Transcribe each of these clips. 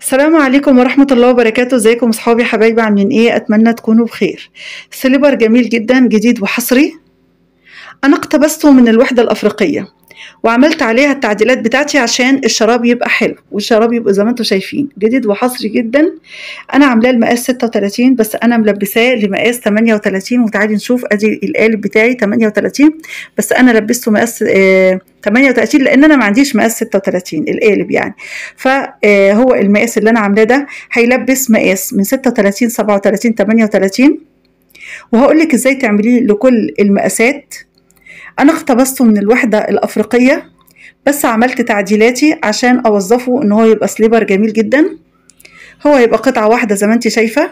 السلام عليكم ورحمة الله وبركاته. ازيكم اصحابي حبايبي، عاملين ايه؟ اتمنى تكونوا بخير. سليبر جميل جدا جديد وحصري، انا اقتبسته من الوحدة الافريقية وعملت عليها التعديلات بتاعتي عشان الشراب يبقى حلو والشراب يبقى زي ما انتم شايفين جديد وحصري جدا. انا عاملاه المقاس 36 بس انا ملبساه لمقاس 38، وتعالي نشوف ادي القالب بتاعي 38 بس انا لبسته مقاس 38 لان انا ما عنديش مقاس 36 القالب يعني. فهو المقاس اللي انا عاملاه ده هيلبس مقاس من 36 37 38، وهقول لك ازاي تعمليه لكل المقاسات. انا اقتبسته من الوحدة الافريقية بس عملت تعديلاتي عشان اوظفه ان هو يبقى سليبر جميل جدا. هو يبقى قطعة واحدة زي ما انت شايفة،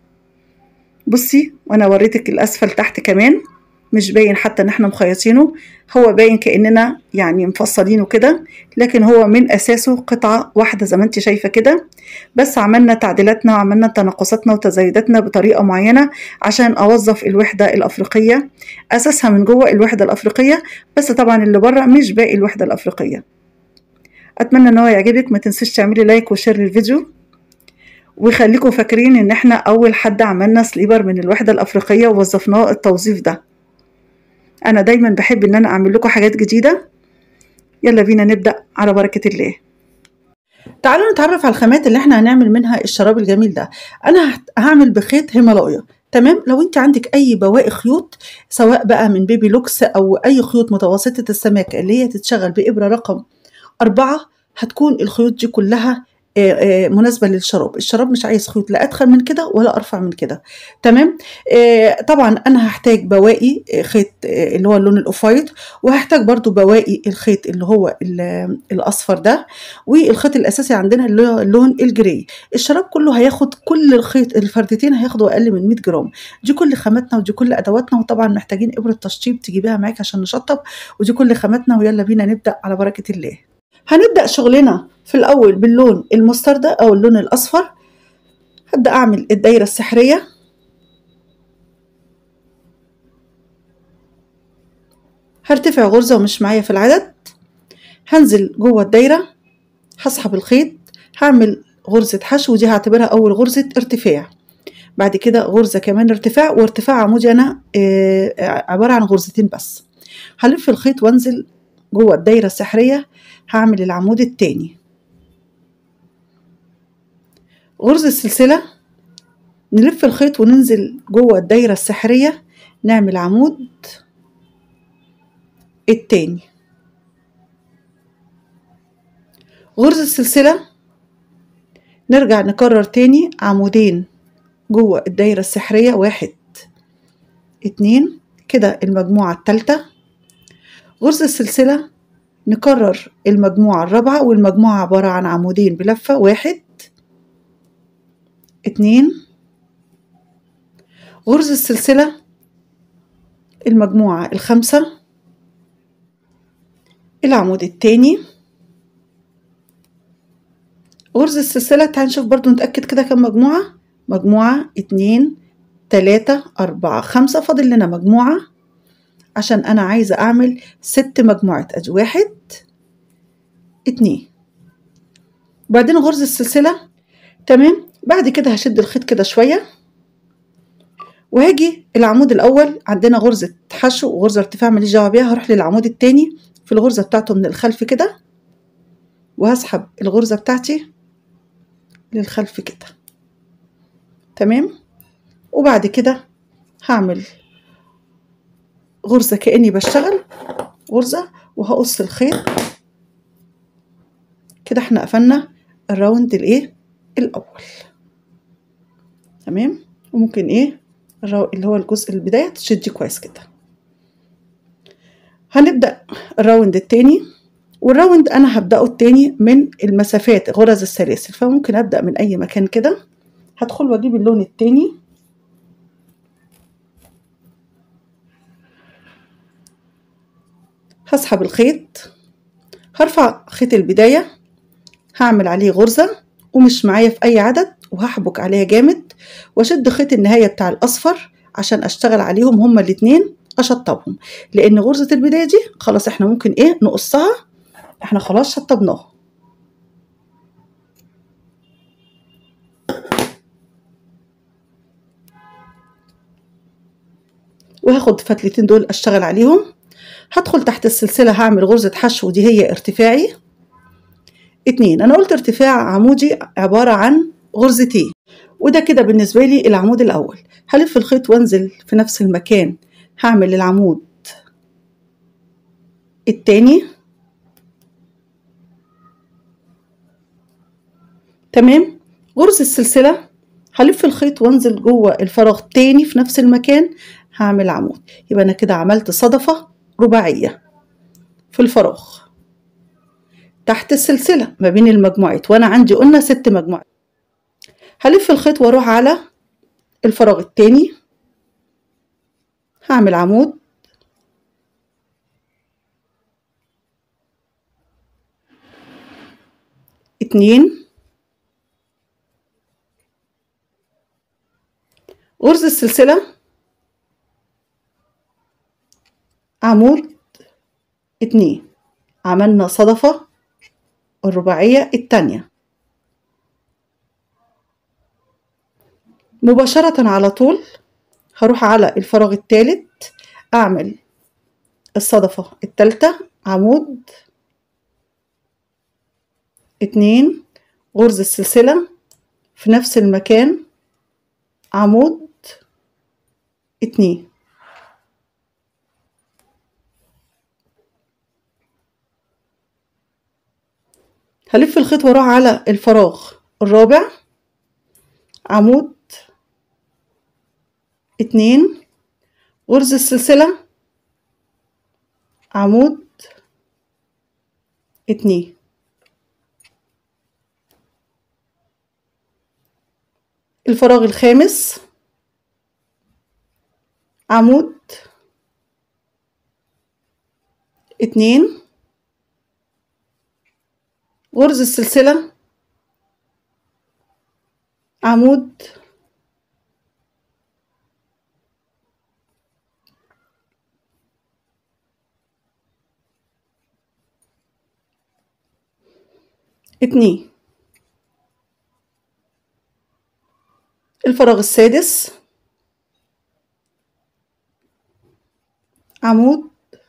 بصي وانا وريتك الاسفل تحت كمان مش باين حتى ان احنا مخيطينه، هو باين كأننا يعني مفصلينه كده، لكن هو من اساسه قطعة واحدة زي ما انت شايفة كده. بس عملنا تعديلاتنا وعملنا تناقصاتنا وتزايداتنا بطريقة معينة عشان اوظف الوحدة الافريقية. اساسها من جوه الوحدة الافريقية، بس طبعا اللي بره مش باقي الوحدة الافريقية. اتمنى ان هو يعجبك، ما تنسيش تعملي لايك وشير للفيديو، وخليكم فاكرين ان احنا اول حد عملنا سليبر من الوحدة الافريقية ووظفناه التوظيف ده. انا دايما بحب ان انا اعمل لكم حاجات جديدة. يلا بينا نبدأ على بركة الله. تعالوا نتعرف على الخامات اللي احنا هنعمل منها الشراب الجميل ده. انا هعمل بخيط هيمالايا، تمام؟ لو انت عندك اي بواقي خيوط سواء بقى من بيبي لوكس او اي خيوط متوسطة السماكة اللي هي تتشغل بإبرة رقم 4، هتكون الخيوط دي كلها مناسبة للشراب. الشراب مش عايز خيوط لا أدخل من كده ولا أرفع من كده، تمام؟ طبعا أنا هحتاج بواقي خيط اللي هو اللون الأوفايت، وهحتاج برضو بواقي الخيط اللي هو الأصفر ده، والخيط الأساسي عندنا اللي هو اللون الجري. الشراب كله هياخد، كل الخيط الفردتين هياخدوا أقل من 100 جرام. دي كل خاماتنا ودي كل أدواتنا، وطبعا محتاجين إبرة تشطيب تجيبيها معاك عشان نشطب، ودي كل خاماتنا. ويلا بينا نبدأ على بركة الله. هنبدأ شغلنا في الأول باللون المستردة أو اللون الأصفر. هبدأ أعمل الدايرة السحرية، هرتفع غرزة ومش معايا في العدد، هنزل جوه الدايرة، هسحب الخيط، هعمل غرزة حشو ودي هعتبرها أول غرزة ارتفاع. بعد كده غرزة كمان ارتفاع، وارتفاع عمودي أنا عبارة عن غرزتين بس. هلف الخيط وانزل جوه الدايرة السحرية، هعمل العمود التاني، غرزة سلسلة، نلف الخيط وننزل جوه الدايرة السحرية، نعمل عمود التاني، غرزة سلسلة، نرجع نكرر تاني عمودين جوه الدايرة السحرية، 1 2 كده المجموعة التالتة، غرزة سلسلة، نكرر المجموعة الرابعة، والمجموعة عبارة عن عمودين بلفة، 1 2 غرزة سلسلة، المجموعة الخامسة، العمود التاني، غرزة السلسلة. تعالوا نشوف برضو نتأكد كده كم مجموعة. مجموعة 2 3 4 5، فاضل لنا مجموعة عشان أنا عايزة أعمل 6 مجموعات. أدي 1 2، وبعدين غرزة السلسلة، تمام؟ بعد كده هشد الخيط كده شوية، وهاجي العمود الأول عندنا غرزة حشو وغرزة ارتفاع ماليش دعوة بيها، هروح للعمود التاني في الغرزة بتاعته من الخلف كده، وهسحب الغرزة بتاعتي للخلف كده، تمام؟ وبعد كده هعمل غرزة كأني بشتغل غرزة، وهقص الخيط كده. احنا قفلنا الراوند الايه الاول، تمام؟ وممكن ايه اللي هو الجزء البداية تشدي كويس كده. هنبدأ الراوند التاني، والراوند انا هبدأه التاني من المسافات غرز السلاسل، فممكن ابدأ من اي مكان كده. هدخل واجيب اللون التاني، هسحب الخيط، هرفع خيط البداية، هعمل عليه غرزة ومش معايا في اي عدد، وهحبك عليها جامد، واشد خيط النهاية بتاع الاصفر عشان اشتغل عليهم هما الاتنين، اشطبهم، لان غرزة البداية دي خلاص احنا ممكن ايه نقصها، احنا خلاص شطبناها. وهاخد فتلتين دول اشتغل عليهم. هدخل تحت السلسلة هعمل غرزة حشو، ودي هي ارتفاعي 2. انا قلت ارتفاع عمودي عبارة عن غرزتين، وده كده بالنسبة لي العمود الاول. هلف الخيط وانزل في نفس المكان، هعمل العمود التاني. تمام. غرزة السلسلة هلف الخيط وانزل جوه الفراغ تاني في نفس المكان، هعمل عمود. يبقى انا كده عملت صدفة رباعية في الفراغ تحت السلسلة ما بين المجموعات، وانا عندي قلنا 6 مجموعات. هلف الخيط واروح على الفراغ التاني، هعمل عمود 2. غرزة السلسلة عمود 2. عملنا صدفة الرباعية التانية. مباشرة على طول هروح على الفراغ التالت، اعمل الصدفة التالتة عمود 2. غرزة السلسلة في نفس المكان عمود 2. هلف الخيط واروح على الفراغ الرابع عمود 2. غرزة السلسلة عمود 2. الفراغ الخامس عمود 2. غرزة السلسلة عمود 2. الفراغ السادس عمود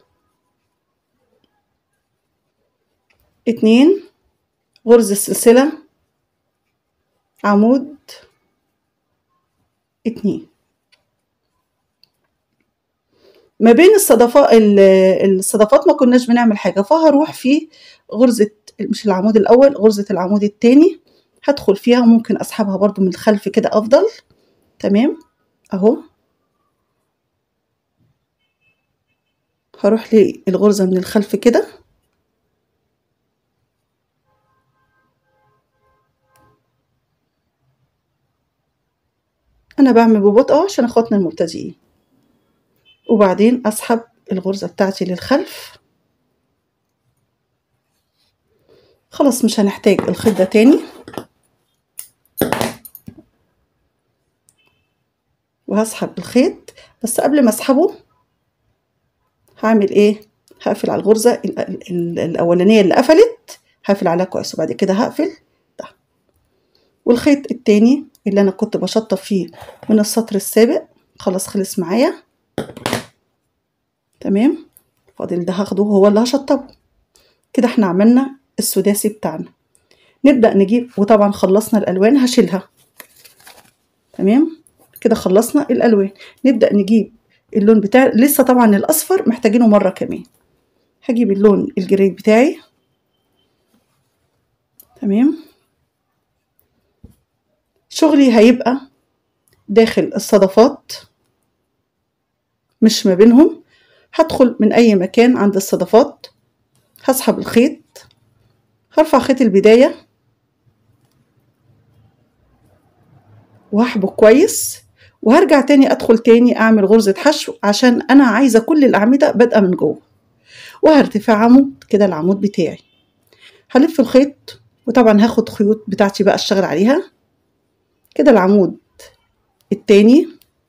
2. غرزة السلسلة عمود 2. ما بين الصدفات ما كناش بنعمل حاجة، فهروح في غرزة مش العمود الأول، غرزة العمود التاني هدخل فيها، وممكن أسحبها برضو من الخلف كده أفضل. تمام أهو. هروح للغرزة من الخلف كده، أنا بعمل ببطء عشان أخواتنا المبتدئين، وبعدين أسحب الغرزة بتاعتي للخلف. خلاص مش هنحتاج الخيط ده تاني، وهسحب الخيط. بس قبل ما اسحبه هعمل ايه؟ هقفل على الغرزة الأولانية اللي قفلت، هقفل عليها كويس، وبعد كده هقفل ده. والخيط التاني اللي أنا كنت بشطف فيه من السطر السابق خلاص خلص معايا. تمام. فاضل ده هاخده هو اللي هشطبه. كده احنا عملنا السداسي بتاعنا. نبدأ نجيب، وطبعا خلصنا الألوان هشيلها. تمام كده خلصنا الألوان. نبدأ نجيب اللون بتاعي، لسه طبعا الأصفر محتاجينه مرة كمان. هجيب اللون الجري بتاعي. تمام. شغلي هيبقى داخل الصدفات مش ما بينهم. هدخل من أي مكان عند الصدفات، هسحب الخيط، هرفع خيط البداية وهحبك كويس، وهرجع تاني أدخل تاني أعمل غرزة حشو، عشان أنا عايزة كل الأعمدة بادئة من جوه. وهرتفع عمود كده العمود بتاعي. هلف الخيط، وطبعا هاخد خيوط بتاعتي بقى اشتغل عليها كده. العمود التاني،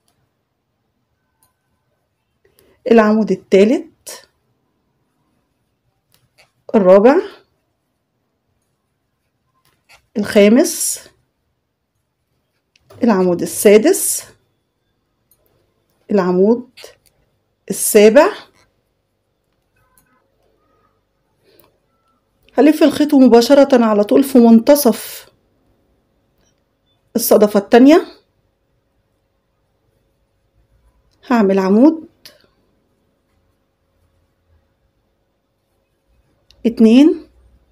العمود التالت، الرابع، الخامس، العمود السادس، العمود السابع. هلف الخيط مباشرة على طول في منتصف الصدفة التانية، هعمل عمود، 2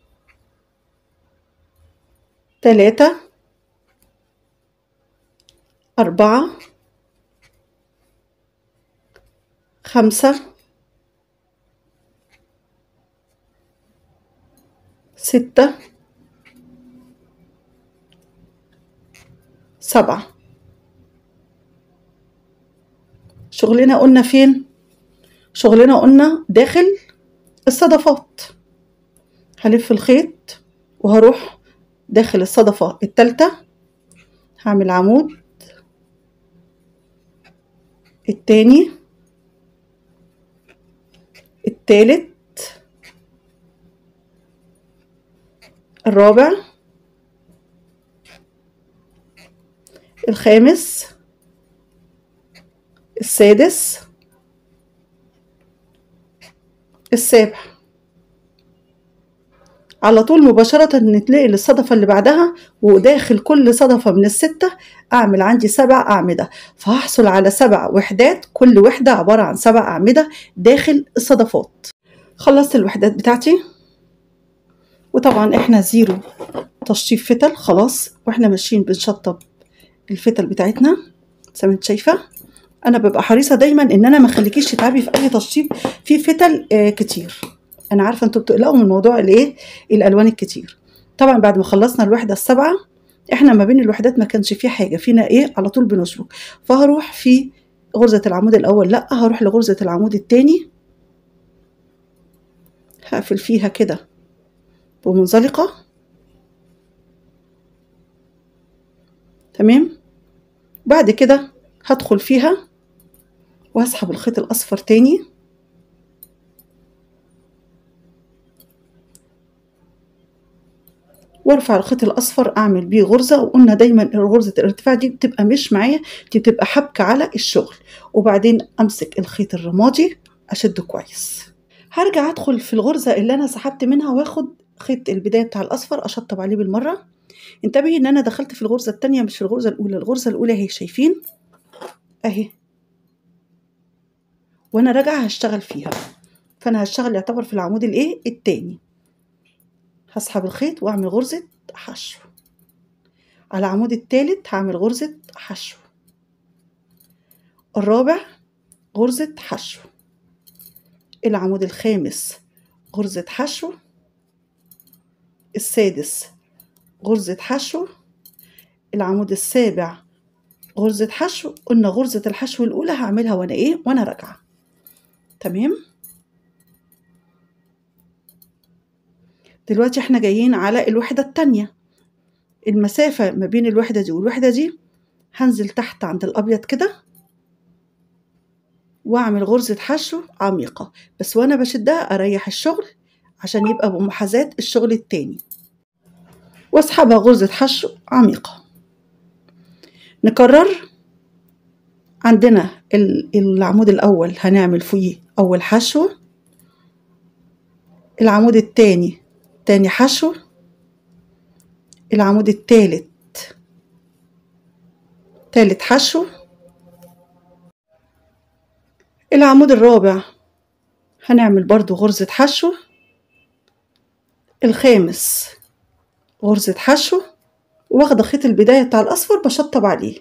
3 4 5 6 7. شغلنا قلنا فين؟ شغلنا قلنا داخل الصدفات. هلف الخيط وهروح داخل الصدفة التالتة، هعمل عمود، التاني، التالت، الرابع، الخامس، السادس، السابع. على طول مباشرة نتنقل للصدفة اللي بعدها، وداخل كل صدفة من الستة أعمل عندي 7 أعمدة، فهحصل على 7 وحدات، كل وحدة عبارة عن 7 أعمدة داخل الصدفات. خلصت الوحدات بتاعتي، وطبعا احنا زيرو تشطيب فتل خلاص، واحنا ماشيين بنشطب الفتل بتاعتنا زي ما انت شايفة. أنا ببقى حريصة دايما إن أنا ما أخليكيش تتعبي في أي تشطيب في فتل كتير. أنا عارفة أنتوا بتقلقوا من موضوع الألوان الكتير. طبعا بعد ما خلصنا الوحدة السبعة، احنا ما بين الوحدات ما كانش فيه حاجة فينا على طول بنشبك، فهروح في غرزة العمود الأول، لأ هروح لغرزة العمود التاني، هقفل فيها كده بمنزلقة، تمام. بعد كده هدخل فيها وهسحب الخيط الأصفر تاني، وارفع الخيط الاصفر اعمل بيه غرزه. وقلنا دايما غرزه الارتفاع دي بتبقى مش معايا، دي بتبقى حبكه على الشغل. وبعدين امسك الخيط الرمادي اشده كويس، هرجع ادخل في الغرزه اللي انا سحبت منها واخد خيط البدايه بتاع الاصفر اشطب عليه بالمره. انتبهي ان انا دخلت في الغرزه الثانيه مش في الغرزه الاولى. الغرزه الاولى اهي شايفين اهي، وانا راجعه هشتغل فيها، فانا هشتغل يعتبر في العمود الثاني. هسحب الخيط واعمل غرزه حشو على العمود الثالث، هعمل غرزة حشو، الرابع غرزة حشو، العمود الخامس غرزة حشو، السادس غرزة حشو، العمود السابع غرزة حشو. قلنا غرزة الحشو الأولى هعملها وأنا راجعة، تمام. دلوقتي احنا جايين على الوحدة التانية. المسافة ما بين الوحدة دي والوحدة دي هنزل تحت عند الأبيض كده واعمل غرزة حشو عميقة، بس وانا بشدها اريح الشغل عشان يبقى بمحاذاة الشغل التاني، واسحبها غرزة حشو عميقة. نكرر. عندنا العمود الاول هنعمل فيه اول حشو، العمود التاني تاني حشو، العمود التالت تالت حشو، العمود الرابع هنعمل برضو غرزة حشو، الخامس غرزة حشو، واخدة خيط البداية بتاع الأصفر بشطب عليه،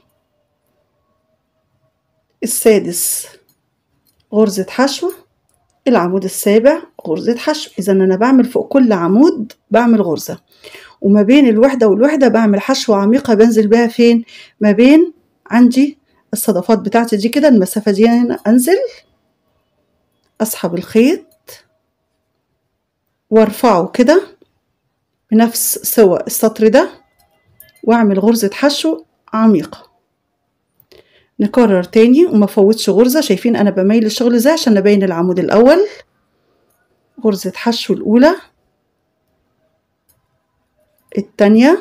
السادس غرزة حشو، العمود السابع غرزة حشو. إذا أنا بعمل فوق كل عمود بعمل غرزة، وما بين الوحدة والوحدة بعمل حشوة عميقة بنزل بها فين؟ ما بين عندي الصدفات بتاعتي دي كده، المسافة دي أنا أنزل أسحب الخيط وارفعه كده بنفس سوى السطر ده واعمل غرزة حشو عميقة. نكرر تاني وما فوتش غرزة. شايفين أنا بميل الشغل ازاي عشان نبين العمود الأول. غرزة حشو الأولى، التانية،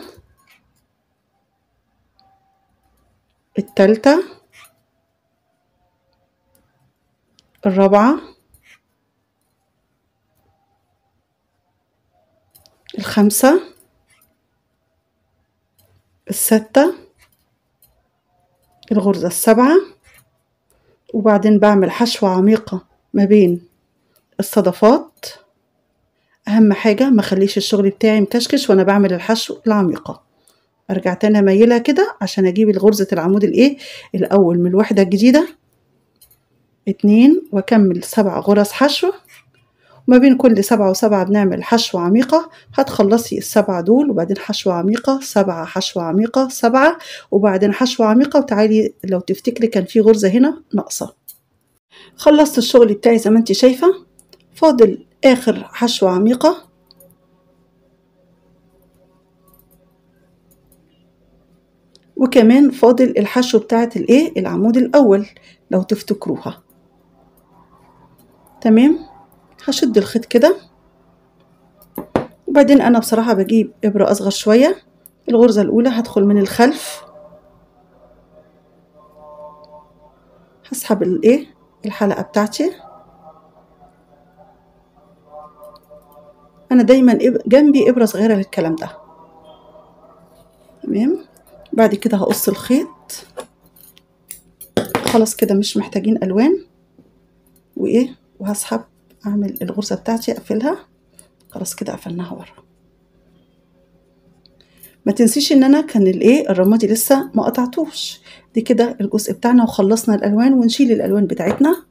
التالتة، الرابعة، الخامسة، الستة، الغرزة السابعة. وبعدين بعمل حشوة عميقة ما بين الصدفات. أهم حاجة ما خليش الشغل بتاعي مكشكش وأنا بعمل الحشو العميقة. أرجع تاني أميلها كده عشان أجيب غرزة العمود الأول من الوحدة الجديدة 2 وأكمل 7 غرز حشو. وما بين كل 7 و7 بنعمل حشوة عميقة. هتخلصي ال7 دول وبعدين حشوة عميقة 7 حشوة عميقة 7 وبعدين حشوة عميقة. وتعالي لو تفتكري كان في غرزة هنا ناقصة. خلصت الشغل بتاعي زي ما انت شايفة. فاضل آخر حشوة عميقة وكمان فاضل الحشو بتاعت العمود الأول لو تفتكروها. تمام. هشد الخيط كده وبعدين أنا بصراحة بجيب إبرة أصغر شوية. الغرزة الأولى هدخل من الخلف، هسحب الحلقة بتاعتي. أنا دايما جنبي إبرة صغيرة للكلام ده. تمام. بعد كده هقص الخيط. خلاص كده مش محتاجين ألوان وهسحب أعمل الغرزة بتاعتي أقفلها. خلاص كده قفلناها ورا. ما تنسيش ان انا كان الرمادي لسه ما قطعتوش. دي كده الجزء بتاعنا وخلصنا الالوان ونشيل الالوان بتاعتنا.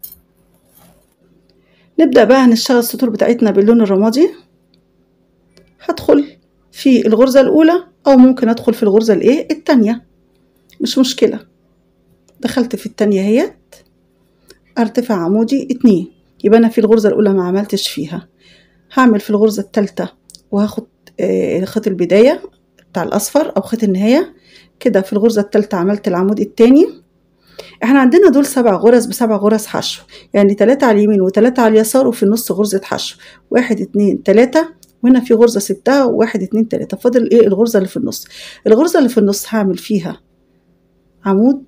نبدأ بقى نشتغل السطور بتاعتنا باللون الرمادي. هدخل في الغرزة الاولى او ممكن ادخل في الغرزة التانية، مش مشكلة. دخلت في التانية اهيت. ارتفع عمودي 2. يبقى انا في الغرزة الاولى ما عملتش فيها. هعمل في الغرزة التالتة وهاخد خيط البداية بتاع الاصفر او خيط النهاية كده. في الغرزة التالتة عملت العمود التاني. احنا عندنا دول 7 غرز ب7 غرز حشو، يعني 3 على اليمين و3 على اليسار وفي النص غرزة حشو 1 2 3. وهنا في غرزة سبتها 1 2 3. فاضل الغرزة اللي في النص. الغرزة اللي في النص هعمل فيها عمود،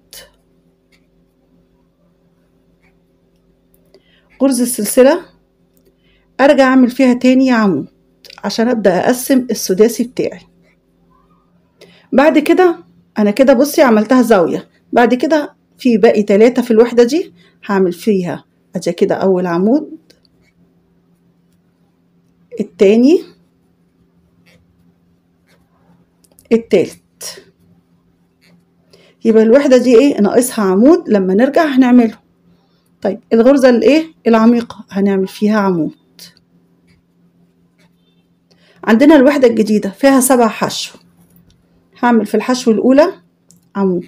غرزة السلسلة، ارجع اعمل فيها تاني عمود عشان ابدأ اقسم السداسي بتاعي. بعد كده انا كده بصي عملتها زاوية. بعد كده في باقي 3 في الوحدة دي هعمل فيها ادي كده اول عمود، التاني، التالت. يبقى الوحدة دي ناقصها عمود لما نرجع هنعمله. طيب الغرزة العميقة هنعمل فيها عمود. عندنا الوحدة الجديدة فيها 7 حشو. هعمل في الحشو الأولى عمود،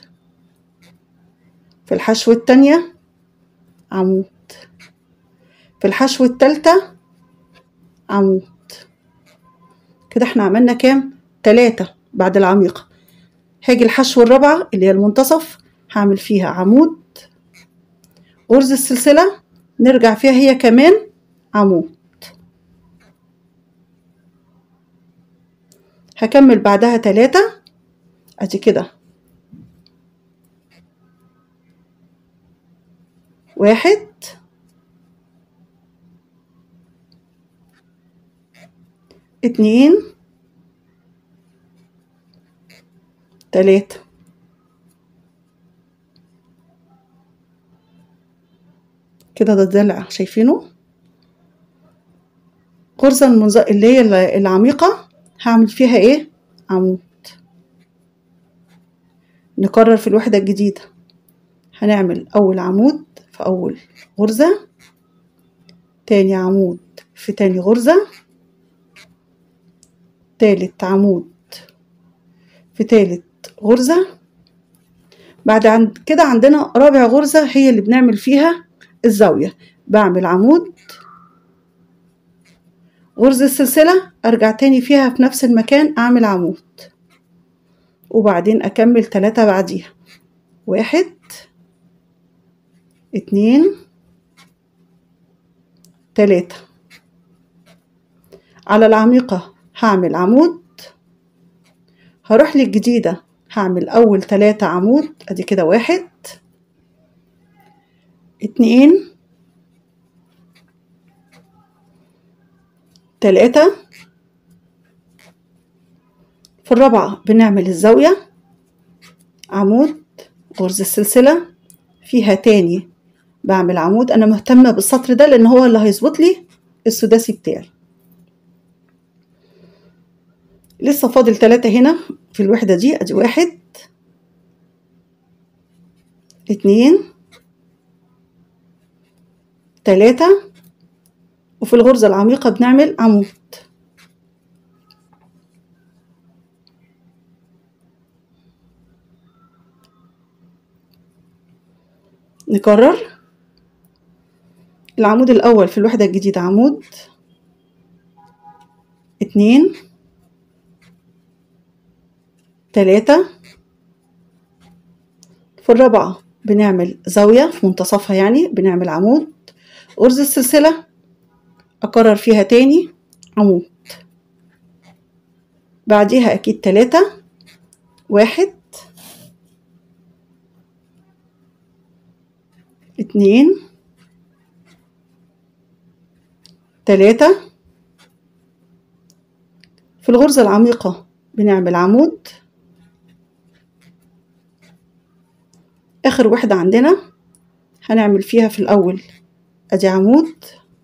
في الحشو التانية عمود، في الحشو التالتة عمود. كده احنا عملنا كام؟ 3 بعد العميقة. هاجي الحشو الرابعة اللي هي المنتصف هعمل فيها عمود، غرزة السلسلة نرجع فيها هي كمان عمود. هكمل بعدها 3 ادي كده 1 2 3. كده ده الضلع شايفينه. غرزة اللي هي العميقة هعمل فيها عمود. نكرر في الوحدة الجديدة. هنعمل أول عمود في أول غرزة، تاني عمود في تاني غرزة، تالت عمود في تالت غرزة. بعد كده عندنا رابع غرزة هي اللي بنعمل فيها الزاوية. بعمل عمود، غرزة السلسلة ارجع تاني فيها في نفس المكان اعمل عمود وبعدين اكمل 3 بعديها 1 2 3. على العميقة هعمل عمود، هروح للجديدة هعمل اول 3 عمود ادي كده 1 2 3. في الرابعة بنعمل الزاوية، عمود، غرزة السلسلة، فيها تاني بعمل عمود. أنا مهتمة بالسطر ده لأن هو اللي هيظبط لي السداسي بتاعي. لسه فاضل 3 هنا في الوحدة دي. أدي 1 2 3، وفي الغرزة العميقة بنعمل عمود. نكرر العمود الأول في الوحدة الجديدة، عمود 2 3. في الرابعة بنعمل زاوية في منتصفها، يعني بنعمل عمود، غرزة السلسلة، أكرر فيها تاني عمود، بعديها أكيد 3 1 2 3. في الغرزة العميقة بنعمل عمود. آخر وحدة عندنا هنعمل فيها في الأول أدي عمود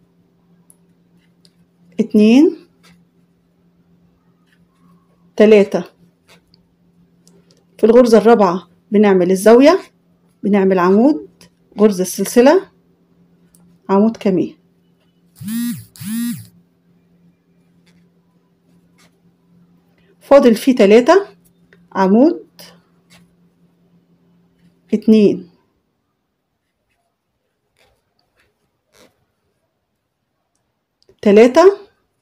2 3. في الغرزة الرابعة بنعمل الزاوية، بنعمل عمود، غرزة السلسلة، عمود كمان. فاضل فيه 3 عمود 2 3.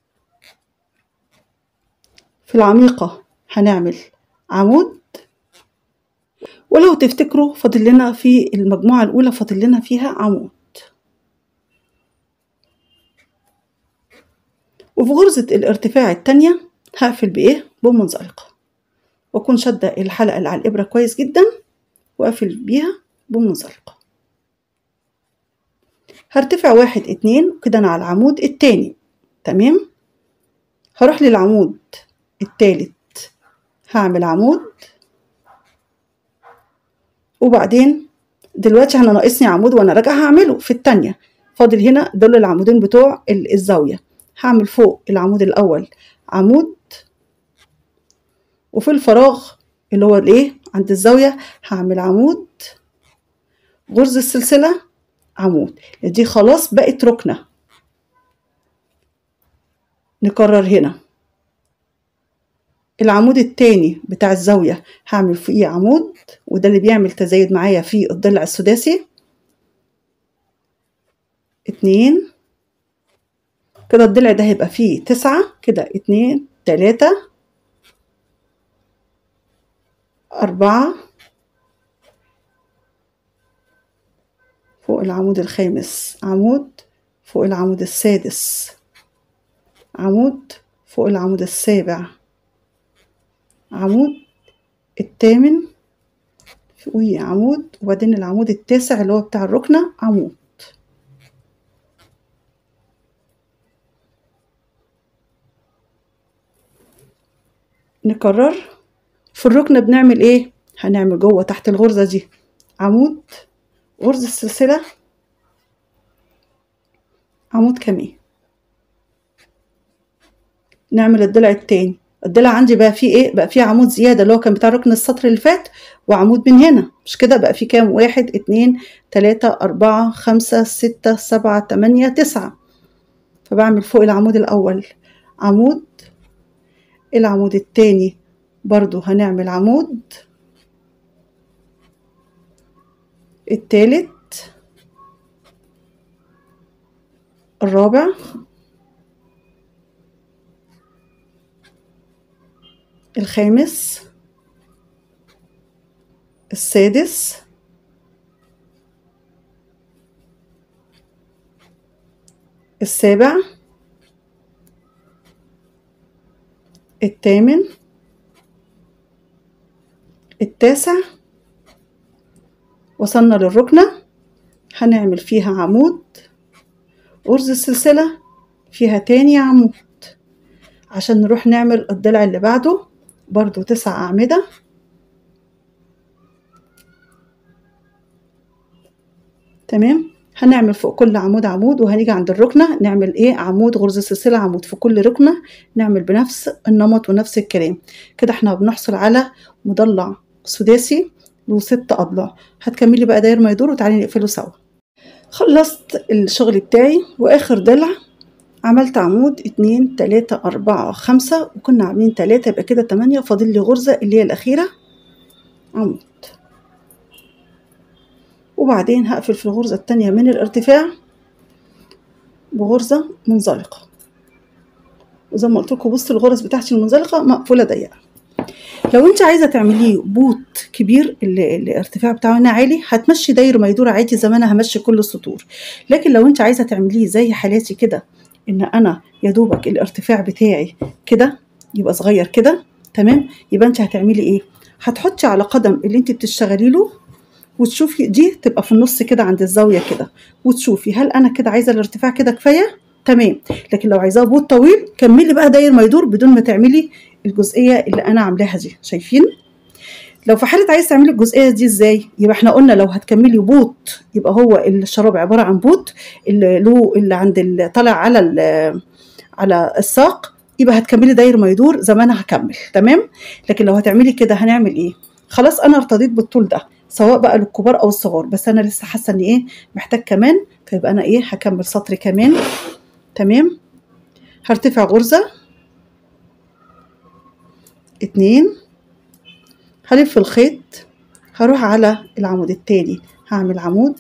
في العميقة هنعمل عمود. ولو تفتكروا فاضل لنا في المجموعة الأولى فاضل لنا فيها عمود. وفي غرزة الارتفاع التانية هقفل بإيه؟ بمنزلقة، وأكون شادة الحلقة اللي على الإبرة كويس جدا وأقفل بيها بمنزلقة. هرتفع 1 2 كده أنا على العمود التاني. تمام. هروح للعمود التالت، هعمل عمود، وبعدين دلوقتي أنا ناقصني عمود وأنا راجعة هعمله في التانية. فاضل هنا دول العمودين بتوع الزاوية. هعمل فوق العمود الأول عمود، وفي الفراغ اللي هو الايه عند الزاوية هعمل عمود، غرزة السلسلة، عمود. دي خلاص بقت ركنة. نكرر هنا العمود التاني بتاع الزاوية هعمل فوقيه عمود، وده اللي بيعمل تزايد معايا في الضلع السداسي. 2 كده الضلع ده هيبقى فيه 9 كده. 2 3 4 فوق العمود الخامس عمود، فوق العمود السادس عمود، فوق العمود السابع عمود، الثامن فوقيه عمود، وبعدين العمود التاسع اللي هو بتاع الركنة عمود. نكرر في الركنة بنعمل ايه؟ هنعمل جوه تحت الغرزة دي عمود، غرزة السلسلة، عمود كمان. نعمل الضلع التاني. الضلع عندي بقى فيه ايه؟ بقى فيه عمود زيادة اللي هو كان بتاع ركن السطر اللي فات، وعمود من هنا. مش كده بقى فيه كام؟ 1 2 3 4 5 6 7 8 9. فبعمل فوق العمود الأول عمود، العمود التاني برضو هنعمل عمود، التالت، الرابع، الخامس، السادس، السابع، الثامن، التاسع. وصلنا للركنة هنعمل فيها عمود، غرزة السلسلة، فيها تاني عمود، عشان نروح نعمل الضلع اللي بعده برضو 9 أعمدة. تمام. هنعمل فوق كل عمود عمود، وهنيجي عند الركنة نعمل ايه عمود غرزة سلسلة عمود في كل ركنة، نعمل بنفس النمط ونفس الكلام كده. احنا بنحصل على مضلع سداسي له 6 أضلاع. هتكملي بقى داير ما يدور وتعالي نقفله سوا. خلصت الشغل بتاعي، واخر ضلع عملت عمود 2 3 4 5 وكنا عاملين 3 يبقى كده 8. فاضل لي غرزة اللي هي الأخيرة عمود، وبعدين هقفل في الغرزة التانية من الارتفاع بغرزة منزلقة. وزي ما قلت لكم بصوا الغرز بتاعتي المنزلقة مقفولة ضيقة. لو انت عايزة تعمليه بوت كبير الارتفاع بتاعه هنا عالي، هتمشي داير ما يدور عادي زي ما انا همشي كل السطور. لكن لو انت عايزة تعمليه زي حالاتي كده، ان انا يا دوبك الارتفاع بتاعي كده يبقى صغير كده، تمام، يبقى انت هتعملي ايه؟ هتحطي على قدم اللي انت بتشتغلي له وتشوفي دي تبقى في النص كده عند الزاوية كده، وتشوفي هل انا كده عايزة الارتفاع كده كفاية، تمام. لكن لو عايزاه بوت طويل كملي بقى داير ما يدور بدون ما تعملي الجزئية اللي انا عاملاها دي. شايفين؟ لو في حالة عايز تعملي الجزئية دي ازاي، يبقى احنا قلنا لو هتكملي بوت يبقى هو الشراب عبارة عن بوت اللي عند طالع على الساق، يبقى هتكملي داير ما يدور زي ما انا هكمل، تمام. لكن لو هتعملي كده هنعمل ايه؟ خلاص انا ارتضيت بالطول ده سواء بقى للكبار او الصغار، بس انا لسه حاسه ان ايه محتاج كمان، فيبقى انا ايه هكمل سطر كمان. تمام. هرتفع غرزه 2، هلف الخيط، هروح على العمود التاني هعمل عمود.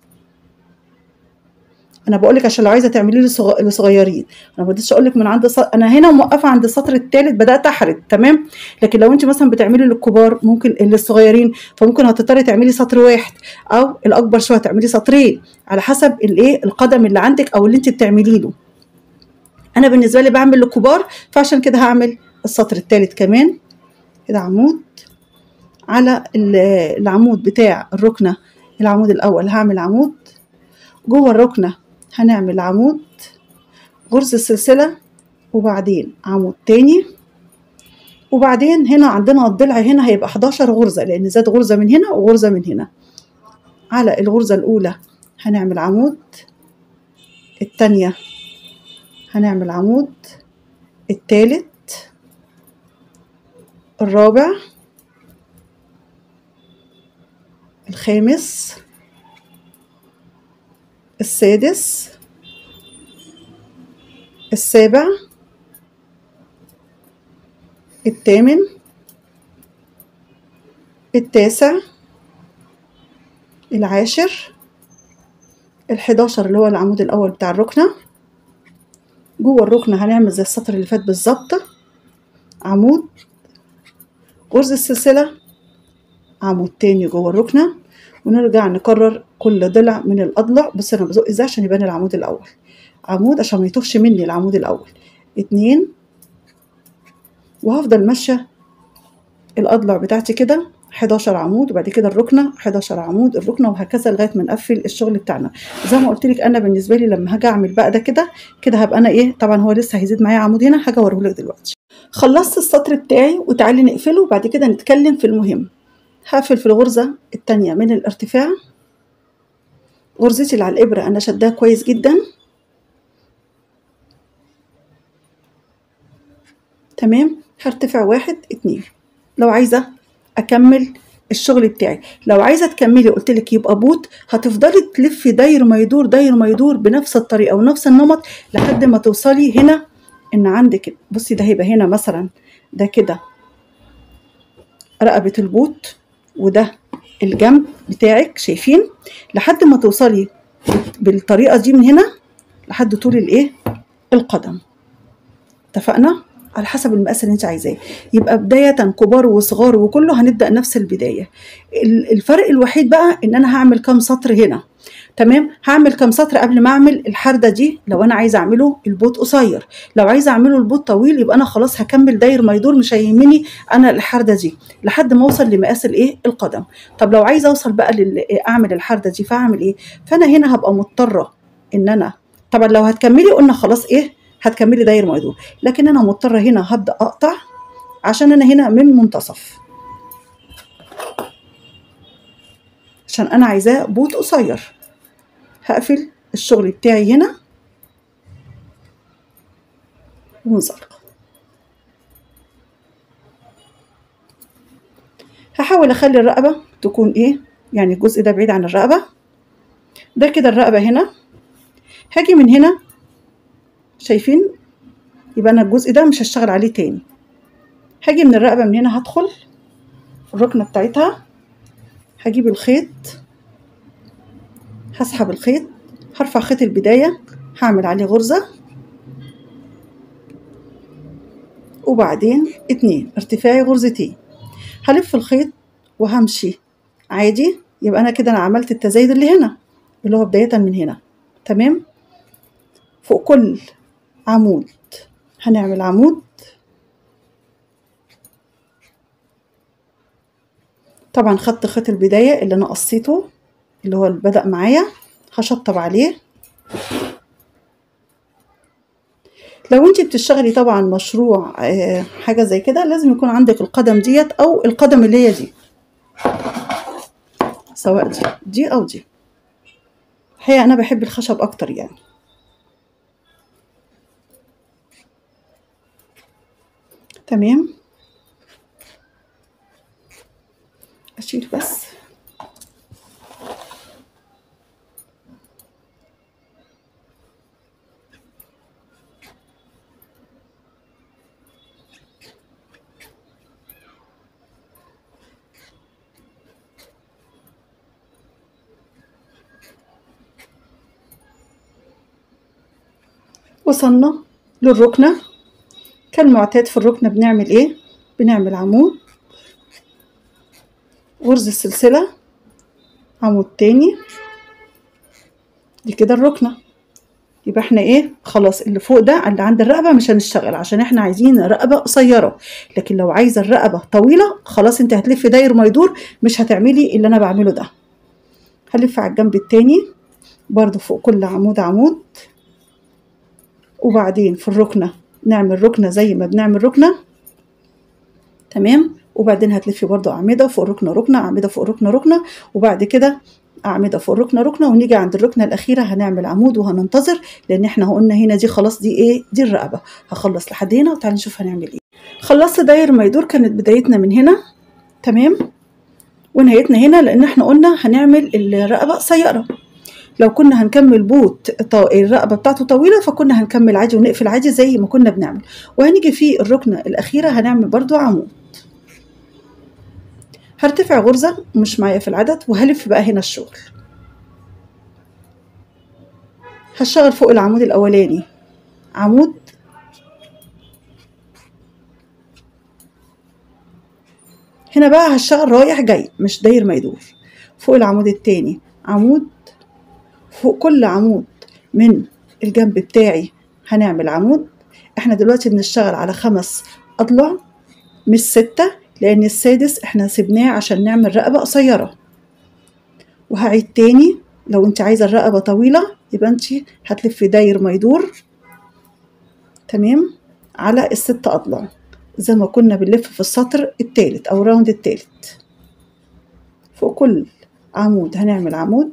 انا بقولك عشان لو عايزه تعملي لي صغيرين، انا ما بديتش اقولك من عند انا هنا موقفه عند السطر الثالث بدات احرد، تمام. لكن لو انت مثلا بتعملي للكبار ممكن للصغيرين، فممكن هتضطري تعملي سطر واحد، او الاكبر شويه تعملي سطرين على حسب الايه القدم اللي عندك او اللي انت بتعملي له. انا بالنسبه لي بعمل للكبار، فعشان كده هعمل السطر الثالث كمان كده عمود على العمود بتاع الركنه. العمود الاول هعمل عمود جوه الركنه، هنعمل عمود غرزة سلسلة وبعدين عمود تاني، وبعدين هنا عندنا الضلع هنا هيبقى 11 غرزة لأن زاد غرزة من هنا وغرزة من هنا. على الغرزة الأولى هنعمل عمود، التانية هنعمل عمود، التالت، الرابع، الخامس، السادس، السابع، الثامن، التاسع، العاشر، ال11 اللي هو العمود الأول بتاع الركنة. جوه الركنة هنعمل زي السطر اللي فات بالظبط، عمود غرزة السلسلة عمود تاني جوه الركنة، ونرجع نكرر كل ضلع من الأضلع. بس أنا بزق ازاي عشان يبان العمود الأول، عمود عشان ما يتوهش مني العمود الأول، 2، وهفضل ماشية الأضلع بتاعتي كده 11 عمود، وبعد كده الركنة 11 عمود الركنة، وهكذا لغاية ما نقفل الشغل بتاعنا. زي ما قلت لك أنا بالنسبة لي لما هاجي أعمل بقى ده كده هبقى أنا إيه، طبعا هو لسه هيزيد معايا عمود هنا، هاجي أوريهولك دلوقتي. خلصت السطر بتاعي وتعالي نقفله وبعد كده نتكلم في المهم. هقفل في الغرزة التانية من الارتفاع، غرزتي اللي على الإبرة أنا شدها كويس جدا، تمام. هرتفع 1 2. لو عايزة أكمل الشغل بتاعي، لو عايزة تكملي قلتلك يبقى بوت، هتفضلي تلفي داير ما يدور داير ما يدور بنفس الطريقة ونفس النمط لحد ما توصلي هنا إن عندك، بصي ده هيبقى هنا مثلا ده كده رقبة البوت وده الجنب بتاعك، شايفين؟ لحد ما توصلي بالطريقة دي من هنا لحد طول الايه القدم. اتفقنا؟ على حسب المقاس اللي انت عايزاه. يبقى بداية كبار وصغار وكله هنبدأ نفس البداية. الفرق الوحيد بقى ان انا هعمل كام سطر هنا، تمام. هعمل كام سطر قبل ما اعمل الحردة دي لو انا عايزة اعمله البوت قصير. لو عايزة اعمله البوت طويل يبقى انا خلاص هكمل داير ما يدور، مش هيهمني انا الحردة دي لحد ما اوصل لمقاس الايه القدم. طب لو عايزة اوصل بقى اعمل الحردة دي فاعمل ايه؟ فانا هنا هبقى مضطرة ان انا طبعا لو هتكملي قلنا خلاص ايه هتكملي داير مقدور. لكن انا مضطره هنا هبدا اقطع عشان انا هنا من منتصف، عشان انا عايزاه بوت قصير. هقفل الشغل بتاعي هنا ونزلق. هحاول اخلي الرقبه تكون ايه، يعني الجزء ده بعيد عن الرقبه. ده كده الرقبه هنا. هاجي من هنا، شايفين؟ يبقى انا الجزء ده مش هشتغل عليه تاني. هاجي من الرقبه من هنا، هدخل الركنه بتاعتها، هجيب الخيط، هسحب الخيط، هرفع خيط البدايه، هعمل عليه غرزه، وبعدين 2 ارتفاعي غرزتين، هلف الخيط وهمشي عادي. يبقى انا كده انا عملت التزايد اللي هنا اللي هو بدايه من هنا. تمام. فوق كل عمود هنعمل عمود. طبعا خدت خيط البدايه اللي انا قصيته اللي هو اللي بدأ معايا، هشطب عليه. لو انتي بتشتغلي طبعا مشروع حاجه زي كده، لازم يكون عندك القدم ديت او القدم اللي هي دي، سواء دي او دي. الحقيقه انا بحب الخشب اكتر يعني. تمام. اشيل بس. وصلنا للركنه. كالمعتاد في الركنه بنعمل ايه؟ بنعمل عمود، غرزه سلسله، عمود تاني. دي كده الركنه. يبقى احنا ايه، خلاص اللي فوق ده اللي عند الرقبه مش هنشتغل عشان احنا عايزين رقبه قصيره. لكن لو عايزه الرقبه طويله، خلاص انت هتلفي داير ما يدور، مش هتعملي اللي انا بعمله ده. هلف على الجنب التاني برضو فوق كل عمود عمود، وبعدين في الركنه نعمل ركنه زي ما بنعمل ركنه. تمام. وبعدين هتلفي برضو اعمده فوق ركنه ركنه، اعمده فوق ركنه ركنه، وبعد كده اعمده فوق ركنه ركنه، ونيجي عند الركنه الاخيره هنعمل عمود وهننتظر، لان احنا قلنا هنا دي خلاص دي ايه، دي الرقبه. هخلص لحد هنا وتعالي نشوف هنعمل ايه. خلصت داير ما يدور. كانت بدايتنا من هنا، تمام، ونهايتنا هنا، لان احنا قلنا هنعمل الرقبه قصيره. لو كنا هنكمل بوت الرقبه بتاعته طويله فكنا هنكمل عادي ونقفل عادي زي ما كنا بنعمل. وهنيجي في الركنه الاخيره هنعمل برضو عمود. هرتفع غرزة مش معايا في العدد، وهلف بقى هنا الشغل. هشتغل فوق العمود الأولاني عمود، هنا بقى هشتغل رايح جاي مش داير ما يدور. فوق العمود التاني عمود، فوق كل عمود من الجنب بتاعي هنعمل عمود. احنا دلوقتي بنشتغل على 5 أضلع مش 6، لأن السادس احنا سيبناه عشان نعمل رقبة قصيرة. وهعيد تاني، لو انت عايزة الرقبة طويلة يبقى انت هتلفي داير ما يدور، تمام، على ال6 أضلاع زي ما كنا بنلف في السطر التالت أو الراوند التالت. فوق كل عمود هنعمل عمود،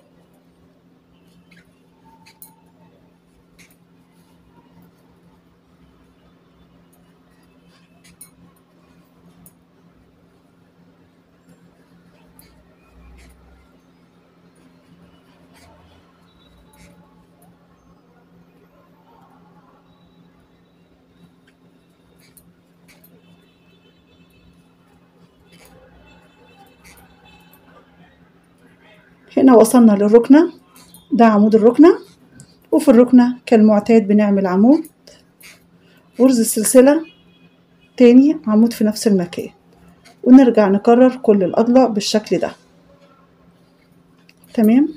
هنا وصلنا للركنة. ده عمود الركنة، وفي الركنة كالمعتاد بنعمل عمود، غرزة سلسلة، تاني عمود في نفس المكان، ونرجع نكرر كل الأضلاع بالشكل ده. تمام.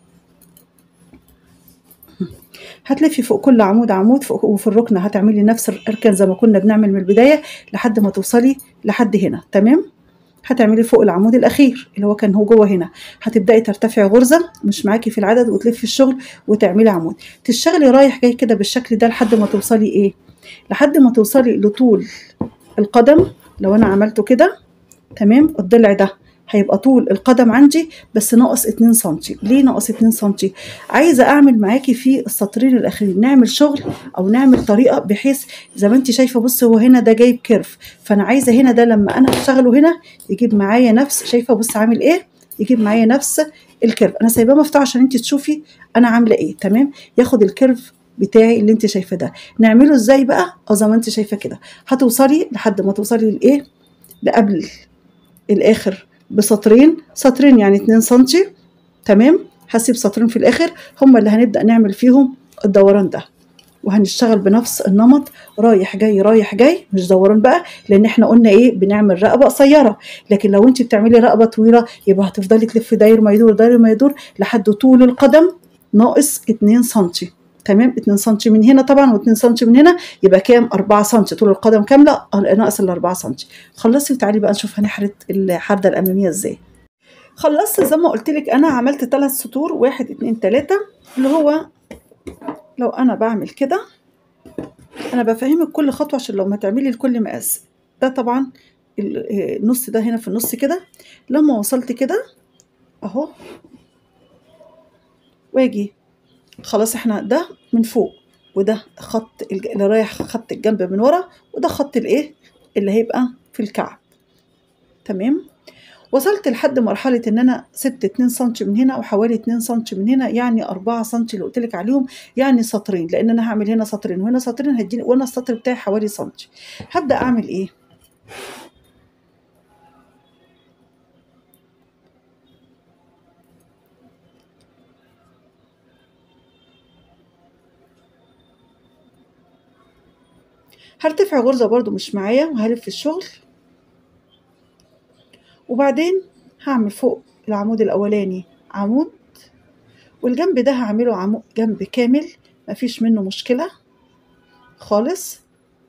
هتلفي فوق كل عمود عمود فوق، وفي الركنة هتعملي نفس الأركان زي ما كنا بنعمل من البداية لحد ما توصلي لحد هنا. تمام. هتعملي فوق العمود الاخير اللي هو كان هو جوه هنا، هتبداي ترتفعي غرزه مش معاكي في العدد وتلفي الشغل وتعملي عمود، تشتغلي رايح جاي كده بالشكل ده لحد ما توصلي ايه، لحد ما توصلي لطول القدم. لو انا عملته كده تمام، الضلع ده هيبقى طول القدم عندي بس ناقص 2 سنتي. ليه ناقص 2 سنتي؟ عايزه اعمل معاكي في السطرين الاخيرين نعمل شغل او نعمل طريقه بحيث زي ما انت شايفه. بص هو هنا ده جايب كيرف، فانا عايزه هنا ده لما انا هشتغله هنا يجيب معايا نفس، شايفه بص عامل ايه، يجيب معايا نفس الكيرف. انا سايباه مفتوح عشان انت تشوفي انا عامله ايه. تمام، ياخد الكيرف بتاعي اللي انت شايفه ده. نعمله ازاي بقى؟ او زي ما انت شايفه كده هتوصلي لحد ما توصلي لايه، لقبل الاخر بسطرين، سطرين يعني 2 سنتي. تمام، هسيب سطرين في الاخر هم اللي هنبدأ نعمل فيهم الدوران ده، وهنشتغل بنفس النمط رايح جاي رايح جاي، مش دوران بقى لان احنا قلنا ايه بنعمل رقبه قصيره. لكن لو انت بتعملي رقبه طويله يبقى هتفضلي تلفي داير ما يدور داير ما يدور لحد طول القدم ناقص 2 سنتي. تمام، 2 سنتي من هنا طبعا و2 سنتي من هنا، يبقى كام؟ 4 سنتي طول القدم كامله ناقص ال 4 سنتي. خلصي وتعالي بقى نشوف هنحرد الحرده الاماميه ازاي. خلصت زي ما قلت لك، انا عملت 3 سطور 1 2 3 اللي هو لو انا بعمل كده انا بفهمك كل خطوه عشان لو ما تعملي لكل مقاس. ده طبعا النص ده هنا في النص كده، لما وصلت كده اهو واجي خلاص احنا ده من فوق وده خط اللي رايح خط الجنب من ورا، وده خط الايه اللي هيبقى في الكعب. تمام، وصلت لحد مرحلة ان انا سبت 2 سنتي من هنا وحوالي 2 سنتي من هنا، يعني 4 سنتي اللي قلتلك عليهم، يعني سطرين، لان انا هعمل هنا سطرين وهنا سطرين هديني، وانا السطر بتاعي حوالي سنتي. هبدأ اعمل ايه؟ هرتفع غرزة برضو مش معايا وهلف الشغل، وبعدين هعمل فوق العمود الاولاني عمود، والجنب ده هعمله عمود جنب كامل مفيش منه مشكلة خالص.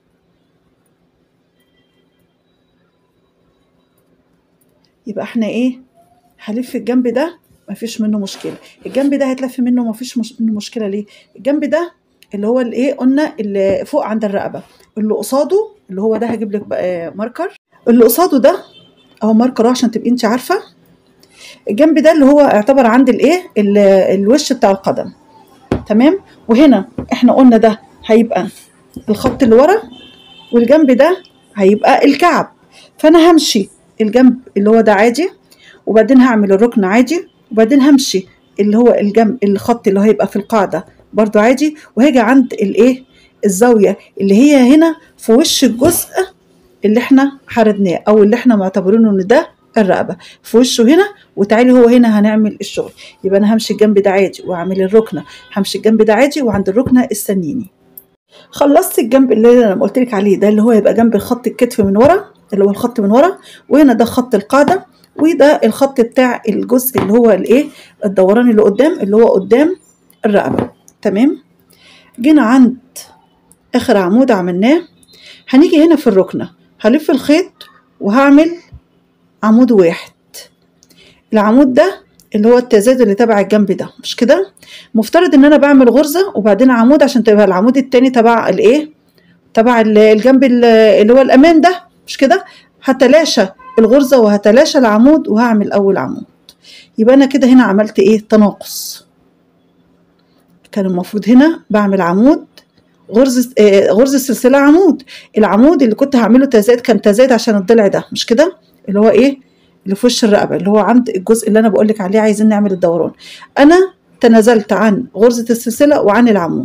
يبقى احنا ايه، هلف الجنب ده مفيش منه مشكلة، الجنب ده هيتلف منه مفيش منه مشكلة. ليه؟ الجنب ده اللي هو الايه قلنا اللي فوق عند الرقبة، اللي قصاده اللي هو ده هجيب لك بقى ماركر، اللي قصاده ده اهو ماركر عشان تبقي انت عارفة. الجنب ده اللي هو يعتبر عند الايه الوش بتاع القدم. تمام، وهنا احنا قلنا ده هيبقى الخط اللي ورا، والجنب ده هيبقى الكعب. فانا همشي الجنب اللي هو ده عادي، وبعدين هعمل الركن عادي، وبعدين همشي اللي هو الجنب الخط اللي هيبقى في القاعدة برضو عادي، وهاجي عند الايه الزاوية اللي هي هنا في وش الجزء اللي احنا حردناه او اللي احنا معتبرينه ان ده الرقبة في وشه هنا، وتعالي هو هنا هنعمل الشغل. يبقى انا همشي الجنب ده عادي واعمل الركنة، همشي الجنب ده عادي وعند الركنة استنيني. خلصت الجنب اللي انا قلت لك عليه ده اللي هو يبقى جنب الخط الكتف من ورا، اللي هو الخط من ورا، وهنا ده خط القاعدة، وده الخط بتاع الجزء اللي هو الايه الدوران اللي قدام اللي هو قدام الرقبة. تمام، جينا عند اخر عمود عملناه، هنيجي هنا في الركنة هلف الخيط وهعمل عمود واحد. العمود ده اللي هو التزايد اللي تبع الجنب ده، مش كده؟ مفترض ان انا بعمل غرزة وبعدين عمود عشان تبقى العمود التاني تبع الايه تبع الجنب اللي هو الامام ده، مش كده؟ هتلاشى الغرزة وهتلاشى العمود وهعمل اول عمود. يبقى انا كده هنا عملت ايه تناقص. كان المفروض هنا بعمل عمود غرزة سلسلة عمود، العمود اللي كنت هعمله تزايد كان تزايد عشان الضلع ده، مش كده؟ اللي هو ايه اللي في وش الرقبة اللي هو عند الجزء اللي انا بقولك عليه عايزين نعمل الدوران. انا تنازلت عن غرزة السلسلة وعن العمود.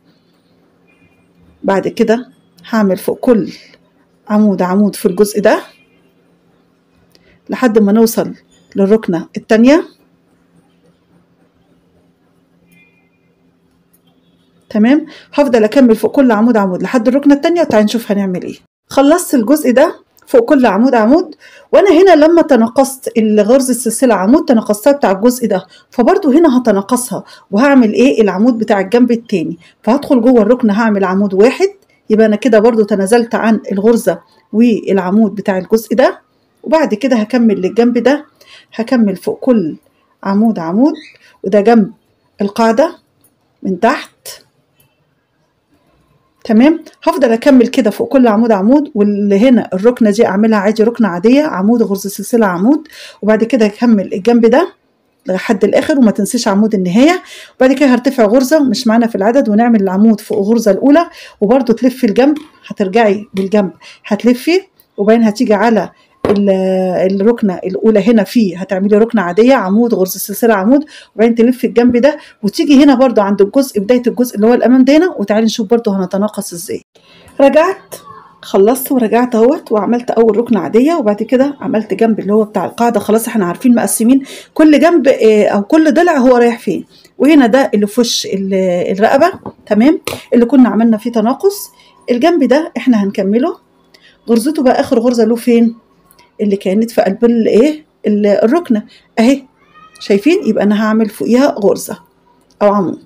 بعد كده هعمل فوق كل عمود عمود في الجزء ده لحد ما نوصل للركنة التانية. تمام، هفضل اكمل فوق كل عمود عمود لحد الركنة التانية، وتعالي نشوف هنعمل ايه. خلصت الجزء ده فوق كل عمود عمود، وانا هنا لما تناقصت الغرزة السلسلة عمود تناقصتها بتاع الجزء ده، فبرضو هنا هتناقصها وهعمل ايه العمود بتاع الجنب التاني، فهدخل جوه الركن هعمل عمود واحد. يبقى انا كده برضو تنازلت عن الغرزة والعمود بتاع الجزء ده، وبعد كده هكمل للجنب ده، هكمل فوق كل عمود عمود، وده جنب القاعدة من تحت. تمام، هفضل اكمل كده فوق كل عمود عمود، واللي هنا الركنه دي اعملها عادي ركنه عاديه، عمود غرزه سلسله عمود، وبعد كده هكمل الجنب ده لحد الاخر، وما تنسيش عمود النهايه. وبعد كده هرتفع غرزه مش معانا في العدد، ونعمل العمود فوق الغرزه الاولى، وبرده تلفي الجنب، هترجعي بالجنب هتلفي، وبعدين هتيجي على الركنه الاولى هنا فيه هتعملي ركنه عاديه عمود غرزه سلسله عمود، وبعدين تلفي الجنب ده، وتيجي هنا برده عند الجزء بدايه الجزء اللي هو الامام ده هنا، وتعالي نشوف برده هنتناقص ازاي. رجعت خلصت ورجعت اهوت، وعملت اول ركنه عاديه، وبعد كده عملت جنب اللي هو بتاع القاعده. خلاص احنا عارفين مقسمين كل جنب او كل ضلع هو رايح فين. وهنا ده اللي في وش الرقبه، تمام، اللي كنا عملنا فيه تناقص. الجنب ده احنا هنكمله غرزته بقى اخر غرزه له فين؟ اللي كانت في قلب الركنه اهي، شايفين؟ يبقى انا هعمل فوقيها غرزه او عمود.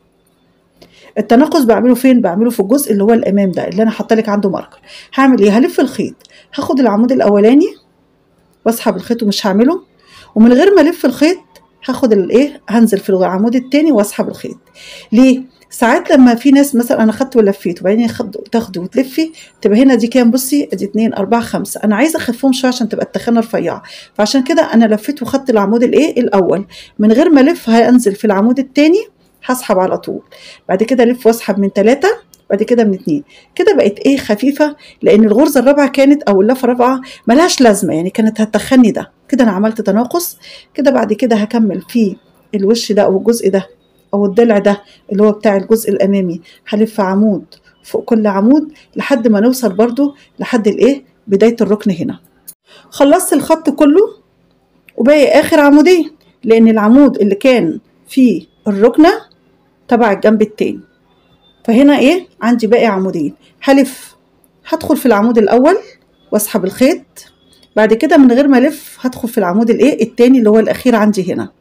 التناقص بعمله فين؟ بعمله في الجزء اللي هو الامام ده اللي انا حاطه لك عنده ماركر. هعمل ايه؟ هلف الخيط، هاخد العمود الاولاني واسحب الخيط ومش هعمله، ومن غير ما الف الخيط هاخد الايه، هنزل في العمود التاني واسحب الخيط. ليه؟ ساعات لما في ناس مثلا انا خدت ولفيت وبعدين تاخدي وتلفي، تبقى هنا دي كام؟ بصي ادي 2 4 5، انا عايزه اخفهم شويه عشان تبقى التخانه رفيعه، فعشان كده انا لفيت وخدت العمود الايه الاول، من غير ما الف هنزل في العمود التاني هسحب على طول، بعد كده الف واسحب من 3، بعد كده من 2، كده بقت ايه خفيفه، لان الغرزه الرابعه كانت او اللفه الرابعه ملهاش لازمه، يعني كانت هتخني ده. كده انا عملت تناقص. كده بعد كده هكمل في الوش ده او الجزء ده او الضلع ده اللي هو بتاع الجزء الامامي، هلف عمود فوق كل عمود لحد ما نوصل برضو لحد الايه، بدايه الركن هنا. خلصت الخط كله وباقي اخر عمودين، لان العمود اللي كان فيه الركنه تبع الجنب التاني، فهنا ايه عندي باقي عمودين. هلف، هدخل في العمود الاول واسحب الخيط، بعد كده من غير ما الف هدخل في العمود الايه التاني اللي هو الاخير عندي هنا،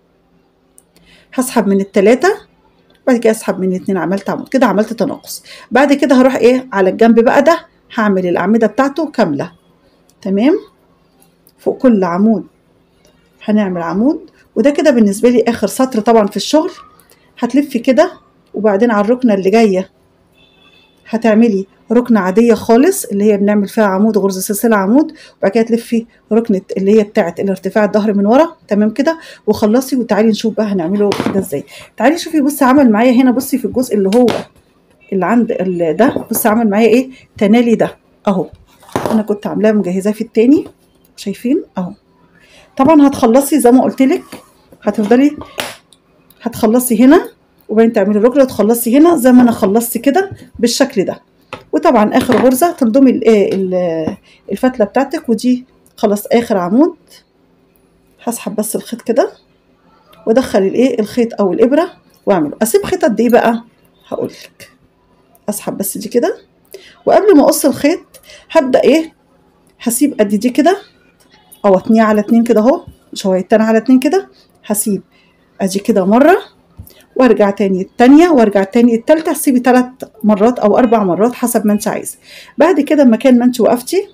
هسحب من ال3، بعد كده اسحب من 2، عملت عمود. كده عملت تناقص. بعد كده هروح ايه على الجنب بقى ده، هعمل الاعمده بتاعته كامله، تمام، فوق كل عمود هنعمل عمود. وده كده بالنسبه لي اخر سطر طبعا في الشغل. هتلفي كده، وبعدين على الركنه اللي جايه هتعملي ركنه عاديه خالص اللي هي بنعمل فيها عمود غرزه سلسله عمود، وبعد كده تلفي ركنه اللي هي بتاعه الارتفاع الظهر من ورا، تمام كده، وخلصي. وتعالي نشوف بقى هنعمله كده ازاي. تعالي شوفي، بصي عمل معايا هنا، بصي في الجزء اللي هو اللي عند ده، بصي عمل معايا ايه، تنالي ده اهو، انا كنت عاملاه مجهزاه في التاني، شايفين اهو. طبعا هتخلصي زي ما قلت لك، هتفضلي هتخلصي هنا وبعدين تعملي الركنه وتخلصي هنا زي ما انا خلصت كده بالشكل ده. وطبعا اخر غرزه تلضمي الفتله بتاعتك، ودي خلاص اخر عمود. هسحب بس الخيط كده وادخل الايه الخيط او الابره واعمله. اسيب خيط قد ايه بقى؟ هقول لك. اسحب بس دي كده، وقبل ما اقص الخيط هبدا ايه، هسيب قد دي كده او اتنيه على 2 كده اهو، شويتين على 2 كده، هسيب ادي كده مره، وارجع تاني التانية، وارجع تاني التالتة، هسيبي 3 مرات او 4 مرات حسب ما انت عايزه. بعد كده مكان ما انت وقفتي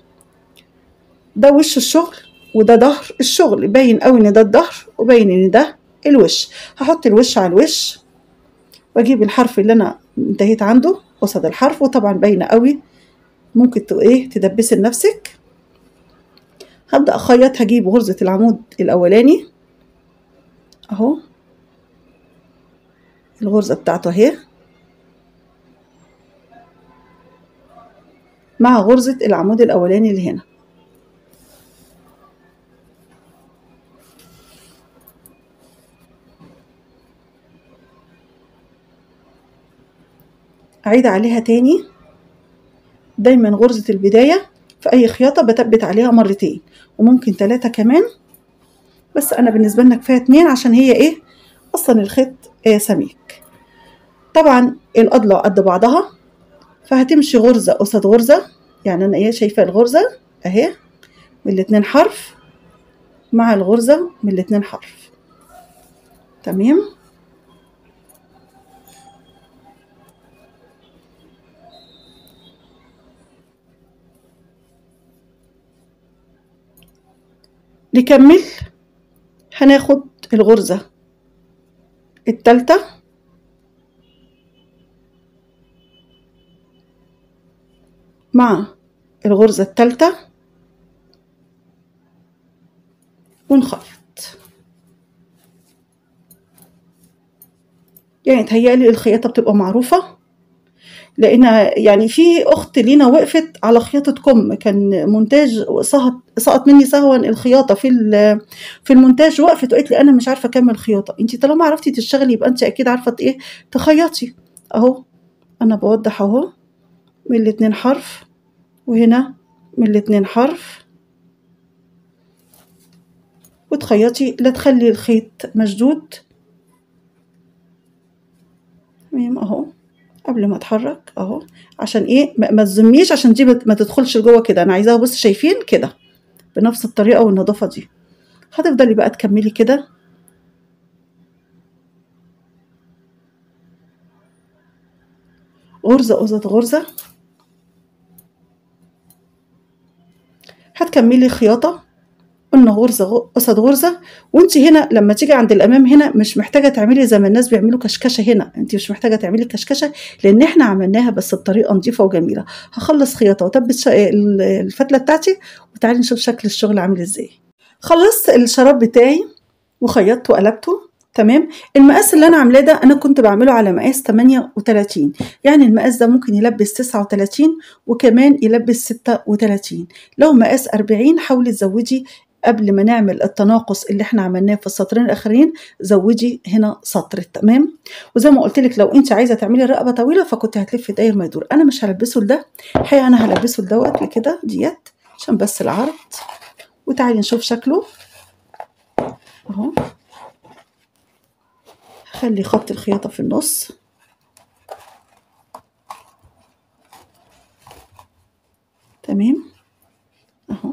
ده وش الشغل وده ظهر الشغل، باين قوي ان ده الظهر وباين ان ده الوش. هحط الوش على الوش واجيب الحرف اللي انا انتهيت عنده قصاد الحرف، وطبعا باينه قوي ممكن ايه تدبسي لنفسك. هبدا اخيط، هجيب غرزه العمود الاولاني اهو، الغرزه بتاعته اهي، مع غرزه العمود الاولاني اللي هنا. اعيد عليها تاني. دايما غرزه البدايه في اي خياطه بثبت عليها مرتين وممكن 3 كمان، بس انا بالنسبه لنا كفايه 2 عشان هي ايه اصلا الخيط سميك. طبعا الاضلاع قد بعضها، فهتمشي غرزه قصاد غرزه، يعني انا ايه شايفه الغرزه اهي من ال2 حرف مع الغرزه من ال2 حرف، تمام. نكمل. هناخد الغرزة التالتة مع الغرزة التالتة ونخيط. يعني تهيألي الخياطة بتبقى معروفة، لأن يعني في أخت لينا وقفت على خياطة كم، كان مونتاج سقط مني سهوا الخياطة في المونتاج، وقفت وقالت لي أنا مش عارفة أكمل خياطة. أنت طالما عرفتي تشتغلي يبقى أنت أكيد عارفة إيه تخيطي. أهو أنا بوضح أهو من الاتنين حرف، وهنا من الاتنين حرف، وتخيطي لا تخلي الخيط مشدود. تمام اهو قبل ما اتحرك اهو، عشان ايه ما تزميش، عشان دي ما تدخلش لجوه كده. انا عايزاها بص شايفين كده بنفس الطريقه والنظافه دي. هتفضلي بقى تكملي كده غرزه قصاد غرزه، هتكملي خياطه. قلنا غرزه قصاد غرزه، وانت هنا لما تيجي عند الامام هنا مش محتاجه تعملي زي ما الناس بيعملوا كشكشه. هنا انت مش محتاجه تعملي كشكشه، لان احنا عملناها بس بطريقه نظيفه وجميله. هخلص خياطه وثبت الفتله بتاعتي، وتعالي نشوف شكل الشغل عامل ازاي. خلصت الشراب بتاعي وخيطته وقلبته. تمام. المقاس اللي انا عاملاه ده انا كنت بعمله على مقاس 38، يعني المقاس ده ممكن يلبس 39 وكمان يلبس 36. لو مقاس 40 حاولي تزودي قبل ما نعمل التناقص اللي احنا عملناه في السطرين الاخرين، زودي هنا سطر. تمام. وزي ما قلت لك لو انت عايزه تعملي رقبه طويله فكنت هتلفي داير ما يدور. انا مش هلبسه لده الحقيقه، انا هلبسه لدوت لكده ديت عشان بس العرض. وتعالي نشوف شكله اهو. هخلي خط الخياطه في النص. تمام اهو.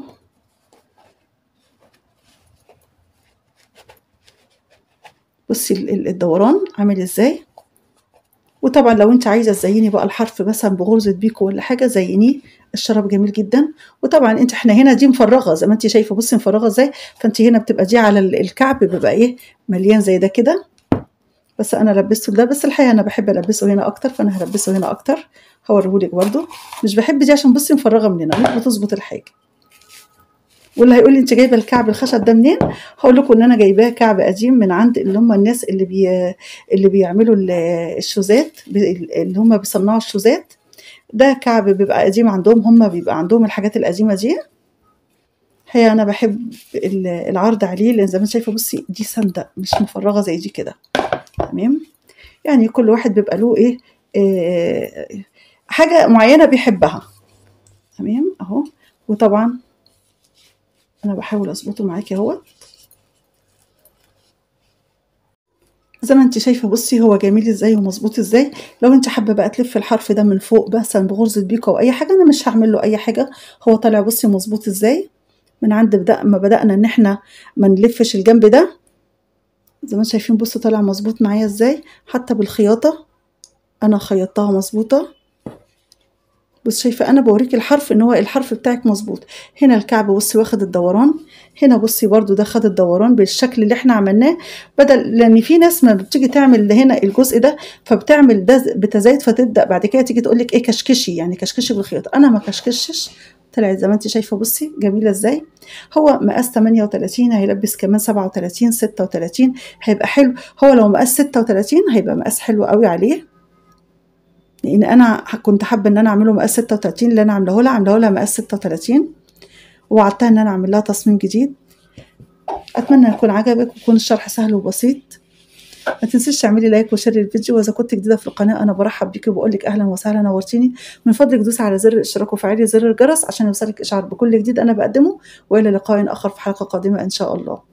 بصي الدوران عامل ازاي. وطبعا لو انت عايزه تزيني بقى الحرف مثلا بغرزه بيكو ولا حاجه زينيه. الشراب جميل جدا. وطبعا احنا هنا دي مفرغه زي ما انت شايفه، بصي مفرغه ازاي. فانت هنا بتبقى دي على الكعب بيبقى ايه مليان زي ده كده. بس انا لبسته ده، بس الحقيقه انا بحب البسه هنا اكتر، فانا هلبسه هنا اكتر. هوريهولك برده. مش بحب دي عشان بصي مفرغه من هنا مش بتظبط الحاجه. واللي هيقول لي انت جايبه الكعب الخشب ده منين، هقول لكم ان انا جايباه كعب قديم من عند اللي هم الناس اللي بيعملوا الشوزات، اللي هم بيصنعوا الشوزات. ده كعب بيبقى قديم عندهم، هم بيبقى عندهم الحاجات القديمه دي. هي انا بحب العرض عليه، لان زي ما شايفه بصي دي سنده مش مفرغه زي دي كده. تمام. يعني كل واحد بيبقى له ايه حاجه معينه بيحبها. تمام اهو. وطبعا انا بحاول اظبطه معاكي اهو زي ما انت شايفه. بصي هو جميل ازاي ومظبوط ازاي. لو انت حابه بقى تلف الحرف ده من فوق مثلا بغرزه بيكو او اي حاجه، انا مش هعمل له اي حاجه. هو طالع بصي مظبوط ازاي من عند ما بدأنا ان احنا ما نلفش الجنب ده. زي ما شايفين بصوا طالع مظبوط معايا ازاي. حتى بالخياطه انا خيطتها مظبوطه. بص شايفه انا بوريك الحرف ان هو الحرف بتاعك مظبوط. هنا الكعب بصي واخد الدوران، هنا بصي برضو ده خد الدوران بالشكل اللي احنا عملناه. بدل لان في ناس ما بتيجي تعمل هنا الجزء ده فبتعمل ده بتزايد، فتبدا بعد كده تيجي تقول لك ايه كشكشي، يعني كشكشي بالخياطه. انا ما كشكشش، طلعت زي ما انت شايفه بصي جميله ازاي. هو مقاس 38 هيلبس كمان 37 36 هيبقى حلو. هو لو مقاس 36 هيبقى مقاس حلو قوي عليه، لان انا كنت حابه ان انا اعمله مقاس 36. اللي انا عاملاه لها مقاس 36، ووعدتها ان انا اعمل لها تصميم جديد. اتمنى يكون عجبك ويكون الشرح سهل وبسيط. ما تنسيش تعملي لايك وشير الفيديو، واذا كنت جديده في القناه انا برحب بيكي وبقول لك اهلا وسهلا نورتيني. من فضلك دوسي على زر الاشتراك وفعلي زر الجرس عشان يوصلك اشعار بكل جديد انا بقدمه. والى لقاء اخر في حلقه قادمه ان شاء الله.